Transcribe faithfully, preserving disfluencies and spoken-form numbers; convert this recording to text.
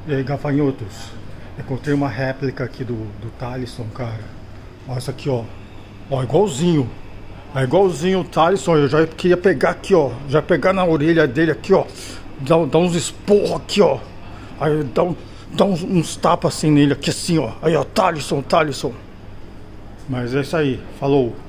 E aí, gafanhotos, encontrei uma réplica aqui do, do Thalisson, cara. Olha isso aqui, ó. Ó, igualzinho. É igualzinho o Thalisson. Eu já queria pegar aqui, ó. Já pegar na orelha dele aqui, ó. Dar, dar uns esporros aqui, ó. Aí dá, um, dá uns, uns tapas assim nele, aqui assim, ó. Aí, ó, Thalisson, Thalisson. Mas é isso aí. Falou.